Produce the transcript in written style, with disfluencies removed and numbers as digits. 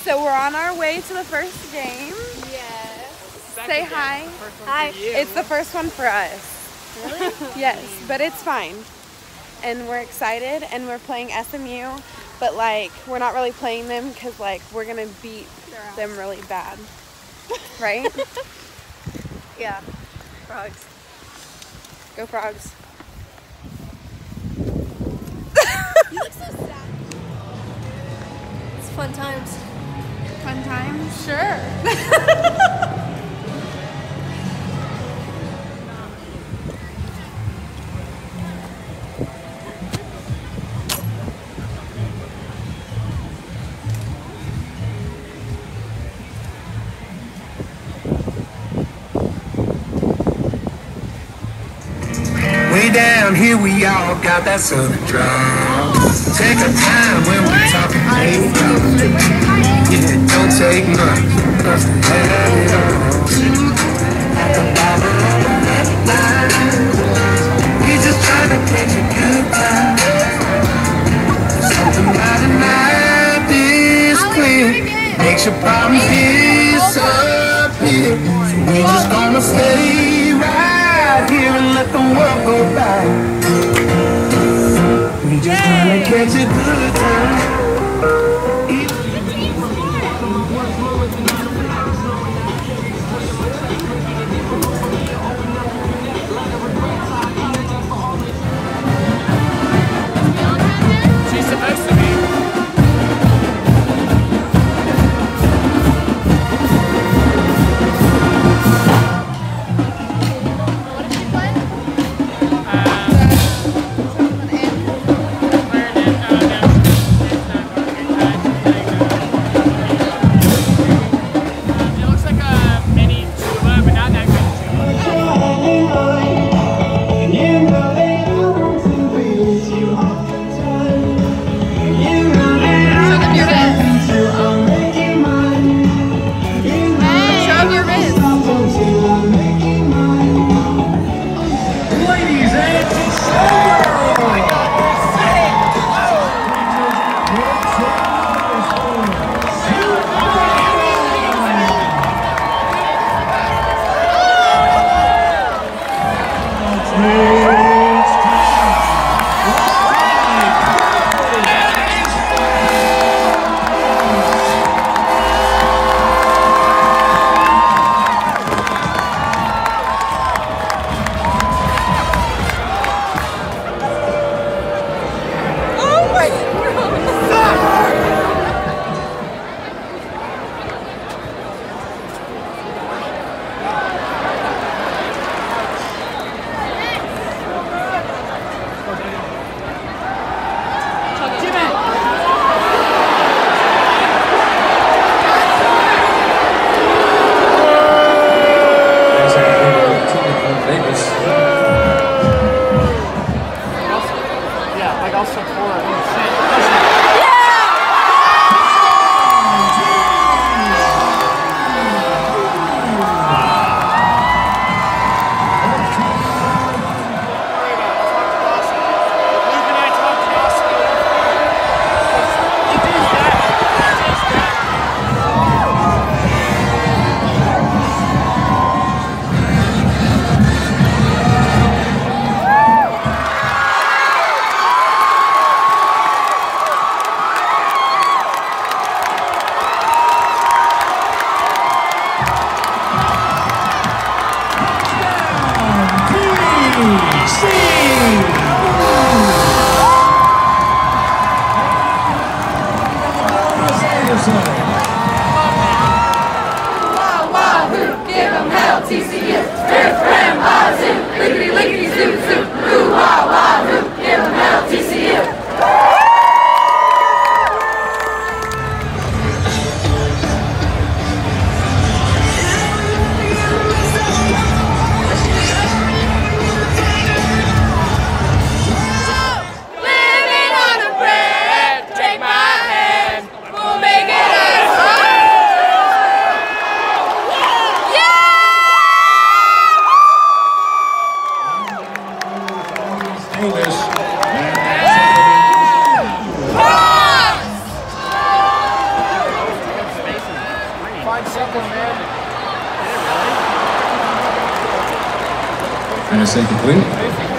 So we're on our way to the first game. Yes. Say hi. Hi. It's the first one for us. Really? Yes, but it's fine. And we're excited, and we're playing SMU, but like we're not really playing them because like we're gonna beat them really bad, right? Yeah. Frogs. Go Frogs. You look so sad. It's fun times. Fun times? Sure. Way down here, we all got that southern drawl. Take a time when we're talking paper. Yeah, don't take much for us to have it all. At the bottom of that line, we just trying to catch a good time. Something about a night this quick makes your problems disappear. So we just gonna stay right here and let the world go by. We just wanna catch a good time. She's supposed to be. Give them hell, TCU. Riff, ram, wazoo. Lickety, lickety, zoo, zoo. Ooh, wah, wazoo. Give them hell, TCU. Living on a bread, take my hand. We'll make it as find something, man. Trying to say complete.